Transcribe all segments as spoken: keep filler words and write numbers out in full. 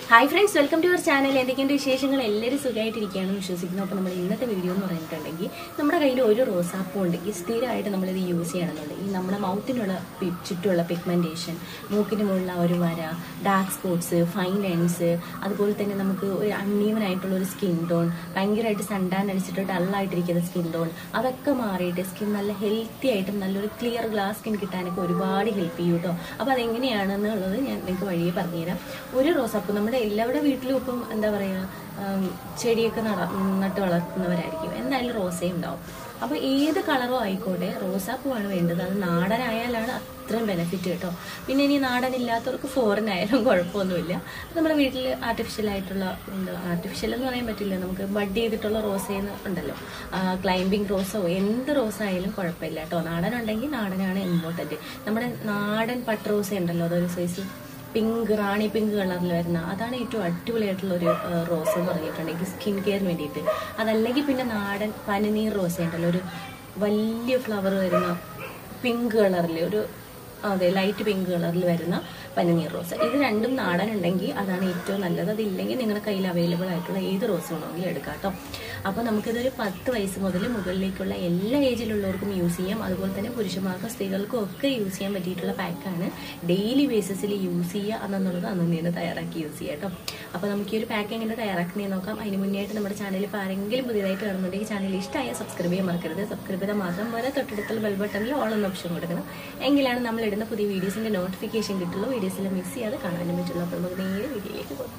Hi friends, welcome to our channel. എന്തൊക്കെയുണ്ട് വിശേഷങ്ങൾ? എല്ലാവരും സുഖമായിട്ടിരിക്കുകയാണെന്ന് വിശ്വസിക്കുന്നു. അപ്പോൾ നമ്മൾ ഇന്നത്തെ വീഡിയോ എന്ന് പറഞ്ഞിട്ടുണ്ടെങ്കിൽ നമ്മുടെ കയ്യിൽ ഒരു റോസാപ്പൂ ഉണ്ടെങ്കിൽ സ്ഥിരമായിട്ട് നമ്മളിത് യൂസ് ചെയ്യണമെന്നുണ്ടെങ്കിൽ നമ്മുടെ മൗത്തിനുള്ള ചുറ്റുമുള്ള പിഗ്മെൻറ്റേഷൻ, മൂക്കിന് മുകളിലുള്ള ഒരു വര, ഡാർക്ക് സ്പോട്ട്സ്, ഫൈൻ ലൈൻസ്, അതുപോലെ തന്നെ നമുക്ക് ഒരു അൺഈവൻ ആയിട്ടുള്ള ഒരു സ്കിൻ ടോൺ, ഭയങ്കരമായിട്ട് സൺടാൻ അടിച്ചിട്ട് ഡള്ളായിട്ടിരിക്കുന്ന സ്കിൻ ടോൺ, അതൊക്കെ മാറിയിട്ട് സ്കിൻ നല്ല ഹെൽത്തി ആയിട്ടും നല്ലൊരു ക്ലിയർ ഗ്ലാസ് സ്കിൻ കിട്ടാനൊക്കെ ഒരുപാട് ഹെൽപ്പ് ചെയ്യും കേട്ടോ. അപ്പോൾ അതെങ്ങനെയാണെന്നുള്ളത് ഞാൻ നിങ്ങൾക്ക് വഴിയെ പറഞ്ഞുതരാം. ഒരു റോസാപ്പൂ നമ്മുടെ എല്ലാവരുടെ വീട്ടിലും ഇപ്പം എന്താ പറയുക, ചെടിയൊക്കെ നട നട്ട് വളർത്തുന്നവരായിരിക്കും. എന്തായാലും റോസയും ഉണ്ടാവും. അപ്പോൾ ഏത് കളറോ ആയിക്കോട്ടെ, റോസാപ്പൂവാണ് വേണ്ടത്. അത് നാടനായാലാണ് അത്രയും ബെനിഫിറ്റ് കേട്ടോ. പിന്നെ ഇനി നാടനില്ലാത്തവർക്ക് ഫോറിൻ ആയാലും കുഴപ്പമൊന്നുമില്ല. നമ്മുടെ വീട്ടിൽ ആർട്ടിഫിഷ്യൽ ആയിട്ടുള്ള എന്താ ആർട്ടിഫിഷ്യൽ എന്ന് പറയാൻ പറ്റില്ല, നമുക്ക് ബഡ് ചെയ്തിട്ടുള്ള റോസയെന്ന് ഉണ്ടല്ലോ, ക്ലൈംബിംഗ് റോസോ എന്ത് റോസ ആയാലും കുഴപ്പമില്ല കേട്ടോ. നാടനുണ്ടെങ്കിൽ നാടനാണ് ഇമ്പോർട്ടൻറ്റ്. നമ്മുടെ നാടൻ പട്ട് റോസ ഉണ്ടല്ലോ, അതൊരു സൈസ് പിങ്ക്, റാണി പിങ്ക് കളറിൽ വരുന്ന, അതാണ് ഏറ്റവും അടിപൊളിയായിട്ടുള്ള ഒരു റോസ് എന്ന് പറഞ്ഞിട്ടുണ്ടെങ്കിൽ സ്കിൻ കെയറിന് വേണ്ടിയിട്ട്. അതല്ലെങ്കിൽ പിന്നെ നാടൻ പനിനീർ റോസ ഉണ്ടല്ലോ, ഒരു വലിയ ഫ്ലവർ വരുന്ന പിങ്ക് കളറിൽ, ഒരു അതെ ലൈറ്റ് പിങ്ക് കളറിൽ വരുന്ന പനിനീർ റോസ്. ഇത് രണ്ടും നാടൻ ഉണ്ടെങ്കിൽ അതാണ് ഏറ്റവും നല്ലത്. അതില്ലെങ്കിൽ നിങ്ങളുടെ കയ്യിൽ അവൈലബിൾ ആയിട്ടുള്ള ഏത് റോസ് വേണമെങ്കിലും എടുക്കാം കേട്ടോ. അപ്പോൾ നമുക്കിതൊരു പത്ത് വയസ്സ് മുതൽ മുകളിലേക്കുള്ള എല്ലാ ഏജിലുള്ളവർക്കും യൂസ് ചെയ്യാം. അതുപോലെ തന്നെ പുരുഷന്മാർക്കും സ്ത്രീകൾക്കും ഒക്കെ യൂസ് ചെയ്യാൻ പറ്റിയിട്ടുള്ള പാക്കാണ്. ഡെയിലി ബേസിസിൽ യൂസ് ചെയ്യുക എന്നുള്ളത് അന്ന് തന്നെ തയ്യാറാക്കി യൂസ് ചെയ്യാം കേട്ടോ. അപ്പോൾ നമുക്ക് ഈ ഒരു പാക്ക് എങ്ങനെ തയ്യാറാക്കുന്നതെന്ന് നോക്കാം. അതിന് മുന്നേ ആയിട്ട് നമ്മുടെ ചാനൽ ഇപ്പോൾ ആരെങ്കിലും പുതിയതായിട്ട് കാണുന്നുണ്ടെങ്കിൽ ചാനൽ ഇഷ്ടമായ സബ്സ്ക്രൈബ് ചെയ്യാൻ മറക്കരുത്. സബ്സ്ക്രൈബ് ചെയ്താൽ മാത്രം പോലെ തൊട്ടടുത്തുള്ള ബെൽ ബട്ടണിൽ ഓൾ എന്ന ഓപ്ഷൻ കൊടുക്കണം. എങ്കിലാണ് നമ്മൾ ഇടുന്ന പുതിയ വീഡിയോസിൻ്റെ നോട്ടിഫിക്കേഷൻ കിട്ടുള്ളൂ. വീഡിയോസിൽ മിസ് ചെയ്യാതെ കാണാനും പറ്റുള്ളൂ. അപ്പോൾ നമുക്ക് നേരെ വീഡിയോയിലേക്ക് പോകും.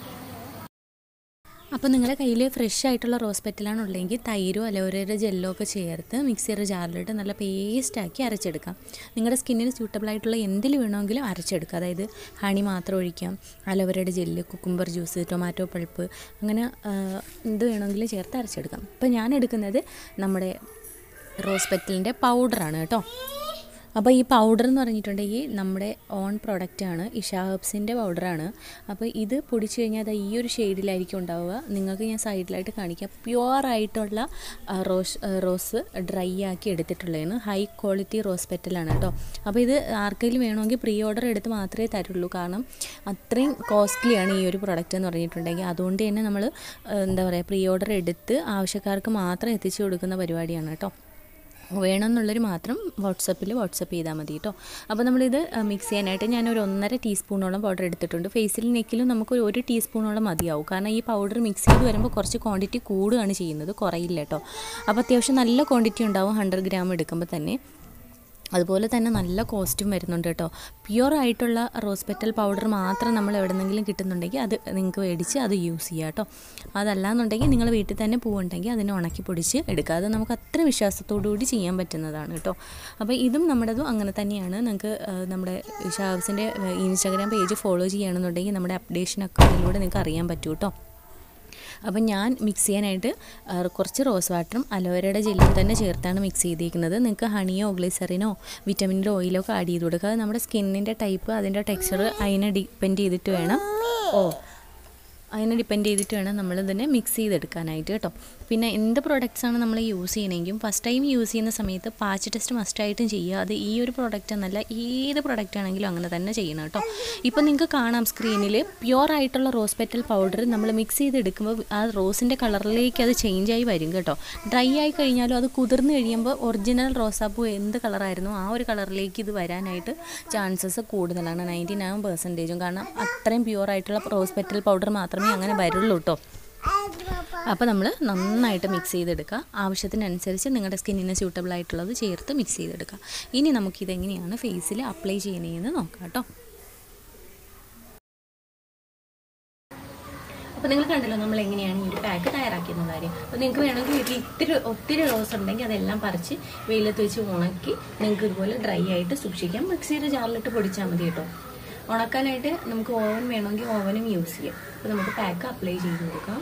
അപ്പോൾ നിങ്ങളുടെ കയ്യിൽ ഫ്രഷ് ആയിട്ടുള്ള റോസ് പെറ്റലാണ് ഉള്ളെങ്കിൽ തൈരോ അലോവേരയുടെ ജെല്ലോ ഒക്കെ ചേർത്ത് മിക്സിയുടെ ജാറിലിട്ട് നല്ല പേസ്റ്റാക്കി അരച്ചെടുക്കാം. നിങ്ങളുടെ സ്കിന്നിന് സ്യൂട്ടബിൾ ആയിട്ടുള്ള എന്തിൽ വേണമെങ്കിലും അരച്ചെടുക്കാം. അതായത് ഹണി മാത്രം ഒഴിക്കാം, അലോവേരയുടെ gel, cucumber juice, tomato pulp, അങ്ങനെ എന്ത് വേണമെങ്കിലും ചേർത്ത് അരച്ചെടുക്കാം. ഇപ്പോൾ ഞാൻ എടുക്കുന്നത് നമ്മുടെ റോസ് പെറ്റലിൻ്റെ പൗഡറാണ് കേട്ടോ. അപ്പോൾ ഈ പൗഡർ എന്ന് പറഞ്ഞിട്ടുണ്ടെങ്കിൽ നമ്മുടെ ഓൺ പ്രൊഡക്റ്റാണ്, ഇഷാ ഹെർബ്സിൻ്റെ പൗഡറാണ്. അപ്പോൾ ഇത് പൊടിച്ച് കഴിഞ്ഞാൽ അത് ഈ ഒരു ഷെയ്ഡിലായിരിക്കും ഉണ്ടാവുക. നിങ്ങൾക്ക് ഞാൻ സൈഡിലായിട്ട് കാണിക്കാം. പ്യുവറായിട്ടുള്ള റോസ് റോസ് ഡ്രൈ ആക്കി എടുത്തിട്ടുള്ളതാണ്. ഹൈ ക്വാളിറ്റി റോസ് പെറ്റലാണ് കേട്ടോ. അപ്പോൾ ഇത് ആർക്കെങ്കിലും വേണമെങ്കിൽ പ്രീ ഓർഡർ എടുത്ത് മാത്രമേ തരുള്ളൂ. കാരണം അത്രയും കോസ്റ്റ്ലിയാണ് ഈ ഒരു പ്രൊഡക്റ്റ് എന്ന് പറഞ്ഞിട്ടുണ്ടെങ്കിൽ. അതുകൊണ്ട് തന്നെ നമ്മൾ എന്താ പറയുക, പ്രീ ഓർഡർ എടുത്ത് ആവശ്യക്കാർക്ക് മാത്രം എത്തിച്ചു കൊടുക്കുന്ന പരിപാടിയാണ് കേട്ടോ. വേണമെന്നുള്ളവർ മാത്രം വാട്സപ്പിൽ വാട്സപ്പ് ചെയ്താൽ മതി കേട്ടോ. അപ്പോൾ നമ്മളിത് മിക്സ് ചെയ്യാനായിട്ട് ഞാനൊരു ഒന്നര ടീസ്പൂണോളം പൗഡർ എടുത്തിട്ടുണ്ട്. ഫേസിലും നെക്കിലും നമുക്ക് ഒരു ടീസ്പൂണോളം മതിയാവും. കാരണം ഈ പൗഡർ മിക്സ് ചെയ്ത് വരുമ്പോൾ കുറച്ച് ക്വാണ്ടിറ്റി കൂടുകയാണ് ചെയ്യുന്നത്, കുറയില്ല കേട്ടോ. അപ്പോൾ അത്യാവശ്യം നല്ല ക്വാണ്ടിറ്റി ഉണ്ടാവും ഹൺഡ്രഡ് ഗ്രാം എടുക്കുമ്പോൾ തന്നെ. അതുപോലെ തന്നെ നല്ല കോസ്റ്റും വരുന്നുണ്ട് കേട്ടോ. പ്യുവർ ആയിട്ടുള്ള റോസ് പെറ്റൽ പൗഡർ മാത്രം നമ്മൾ എവിടെന്നെങ്കിലും കിട്ടുന്നുണ്ടെങ്കിൽ അത് നിങ്ങൾക്ക് മേടിച്ച് അത് യൂസ് ചെയ്യുക കേട്ടോ. അതല്ലാന്നുണ്ടെങ്കിൽ നിങ്ങൾ വീട്ടിൽ തന്നെ പൂവുണ്ടെങ്കിൽ അതിനെ ഉണക്കി പൊടിച്ച് എടുക്കുക. അത് നമുക്ക് അത്ര വിശ്വാസത്തോടു കൂടി ചെയ്യാൻ പറ്റുന്നതാണ് കേട്ടോ. അപ്പോൾ ഇതും നമ്മുടേതും അങ്ങനെ തന്നെയാണ്. നിങ്ങൾക്ക് നമ്മുടെ ഇഷാ ഹെർബ്സിൻ്റെ ഇൻസ്റ്റാഗ്രാം പേജ് ഫോളോ ചെയ്യുകയാണെന്നുണ്ടെങ്കിൽ നമ്മുടെ അപ്ഡേഷനൊക്കെ അതിലൂടെ നിങ്ങൾക്ക് അറിയാൻ പറ്റും കേട്ടോ. അപ്പം ഞാൻ മിക്സ് ചെയ്യാനായിട്ട് കുറച്ച് റോസ് വാട്ടറും അലോവേരയുടെ ജെല്ലും തന്നെ ചേർത്താണ് മിക്സ് ചെയ്തിരിക്കുന്നത്. നിങ്ങൾക്ക് ഹണിയോ ഗ്ലിസറിനോ വിറ്റമിൻ്റെ ഓയിലോ ഒക്കെ ആഡ് ചെയ്ത് കൊടുക്കുക. അത് നമ്മുടെ സ്കിന്നിൻ്റെ ടൈപ്പ്, അതിൻ്റെ ടെക്സ്ചർ അതിനെ ഡിപ്പെൻഡ് ചെയ്തിട്ട് വേണം ഓ അതിനെ ഡിപ്പെൻഡ് ചെയ്തിട്ട് വേണം നമ്മളിതിനെ മിക്സ് ചെയ്തെടുക്കാനായിട്ട് കേട്ടോ. പിന്നെ എന്ത് പ്രൊഡക്ട്സാണ് നമ്മൾ യൂസ് ചെയ്യണമെങ്കിലും ഫസ്റ്റ് ടൈം യൂസ് ചെയ്യുന്ന സമയത്ത് പാച്ച് ടെസ്റ്റ് മസ്റ്റായിട്ടും ചെയ്യുക. അത് ഈ ഒരു പ്രൊഡക്റ്റ് എന്നല്ല, ഏത് പ്രൊഡക്റ്റ് ആണെങ്കിലും അങ്ങനെ തന്നെ ചെയ്യണം കേട്ടോ. ഇപ്പോൾ നിങ്ങൾക്ക് കാണാം സ്ക്രീനിൽ പ്യുവർ ആയിട്ടുള്ള റോസ് പെറ്റൽ പൗഡർ നമ്മൾ മിക്സ് ചെയ്തെടുക്കുമ്പോൾ ആ റോസിൻ്റെ കളറിലേക്ക് അത് ചേഞ്ച് ആയി വരും കേട്ടോ. ഡ്രൈ ആയി കഴിഞ്ഞാലും അത് കുതിർന്ന് കഴിയുമ്പോൾ ഒറിജിനൽ റോസാപ്പൂ എന്ത് കളറായിരുന്നു ആ ഒരു കളറിലേക്ക് ഇത് വരാനായിട്ട് ചാൻസസ് കൂടുതലാണ്, നയൻറ്റി നയൻ പെർസെൻറ്റേജും. കാരണം അത്രയും പ്യുവർ ആയിട്ടുള്ള റോസ് പെറ്റൽ പൗഡർ മാത്രമേ അങ്ങനെ വരുള്ളൂ കേട്ടോ. അപ്പോൾ നമ്മൾ നന്നായിട്ട് മിക്സ് ചെയ്തെടുക്കുക. ആവശ്യത്തിനനുസരിച്ച് നിങ്ങളുടെ സ്കിന്നിന് സ്യൂട്ടബിൾ ആയിട്ടുള്ളത് ചേർത്ത് മിക്സ് ചെയ്തെടുക്കുക. ഇനി നമുക്കിതെങ്ങനെയാണ് ഫേസിൽ അപ്ലൈ ചെയ്യുന്നതെന്ന് നോക്കാം കേട്ടോ. അപ്പോൾ നിങ്ങൾ കണ്ടല്ലോ നമ്മൾ എങ്ങനെയാണ് ഈ ഒരു പാക്ക് തയ്യാറാക്കിയെന്ന കാര്യം. അപ്പോൾ നിങ്ങൾക്ക് വേണമെങ്കിൽ വീട്ടിൽ ഇത്തിരി ഒത്തിരി റോസ് ഉണ്ടെങ്കിൽ അതെല്ലാം പറിച്ച് വെയിലത്ത് വെച്ച് ഉണക്കി നിങ്ങൾക്ക് ഇതുപോലെ ഡ്രൈ ആയിട്ട് സൂക്ഷിക്കാം. മിക്സിയുടെ ജാറിലിട്ട് പൊടിച്ചാൽ മതി കേട്ടോ. ഉണക്കാനായിട്ട് നമുക്ക് ഓവൻ വേണമെങ്കിൽ ഓവനും യൂസ് ചെയ്യാം. അപ്പോൾ നമുക്ക് പാക്ക് അപ്ലൈ ചെയ്ത് കൊടുക്കാം.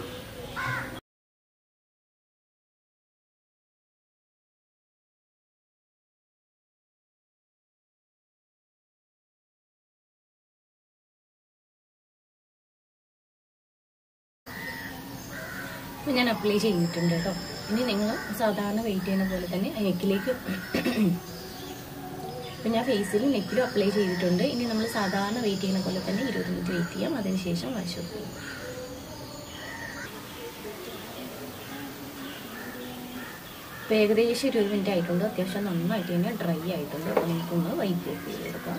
അപ്പോൾ ഞാൻ അപ്ലൈ ചെയ്തിട്ടുണ്ട് കേട്ടോ. ഇനി നിങ്ങൾ സാധാരണ വെയിറ്റ് ചെയ്യുന്ന പോലെ തന്നെ നെക്കിലേക്ക് അപ്പോൾ ഞാൻ ഫേസിലും നെക്കിലും അപ്ലൈ ചെയ്തിട്ടുണ്ട്. ഇനി നമ്മൾ സാധാരണ വെയിറ്റ് ചെയ്യുന്ന പോലെ തന്നെ ഇരുപത് മിനിറ്റ് വെയിറ്റ് ചെയ്യാം. അതിനുശേഷം വാഷ് ഓഫ് ചെയ്യും. ഇപ്പോൾ ഏകദേശം ഇരുപത് മിനിറ്റ് ആയിട്ടുണ്ട്. അത്യാവശ്യം നന്നായിട്ട് തന്നെ ഡ്രൈ ആയിട്ടുണ്ട്. അപ്പോൾ നമുക്കൊന്ന് വൈപ്പ് ഓഫ് ചെയ്ത് കൊടുക്കാം.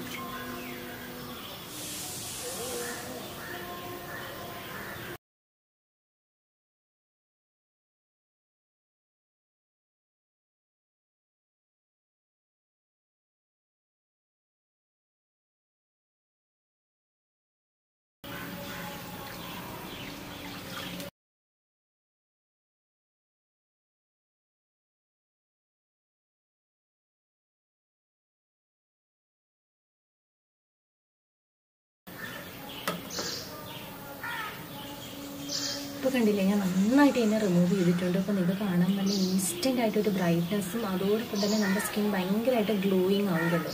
ഇപ്പോൾ കണ്ടില്ലേ, ഞാൻ നന്നായിട്ട് തന്നെ റിമൂവ് ചെയ്തിട്ടുണ്ട്. അപ്പോൾ നിങ്ങൾക്ക് കാണാൻ നല്ല ഇൻസ്റ്റൻ്റ് ആയിട്ടൊരു ബ്രൈറ്റ്നസ്സും അതോടൊപ്പം തന്നെ നമ്മുടെ സ്കിൻ ഭയങ്കരമായിട്ട് ഗ്ലോയിങ് ആവുമല്ലോ.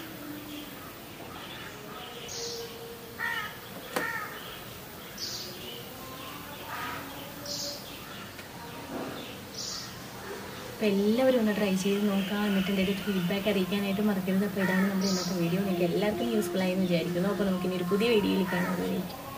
അപ്പോൾ എല്ലാവരും ഒന്ന് ട്രൈ ചെയ്ത് നോക്കാം. എന്നിട്ട് എൻ്റെ ഒരു ഫീഡ്ബാക്ക് അറിയിക്കാനായിട്ട് മറക്കരുത്. അപ്പോൾ ഇതാണ് നമ്മുടെ ഇന്നത്തെ വീഡിയോ. നിങ്ങൾക്ക് എല്ലാവർക്കും യൂസ്ഫുൾ ആയെന്ന് വിചാരിക്കുന്നു. അപ്പോൾ നമുക്കിനി ഒരു പുതിയ വീഡിയോയിൽ കാണാൻ.